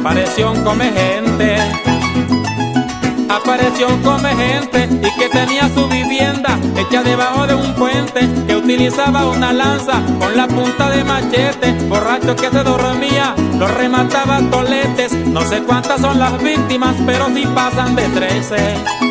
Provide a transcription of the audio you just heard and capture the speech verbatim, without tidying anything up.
apareció un come gente. Apareció un come gente y que tenía su vivienda hecha debajo de un puente, que utilizaba una lanza con la punta de machete. Borracho que se dormía, lo remataba a toletes. No sé cuántas son las víctimas, pero sí pasan de trece.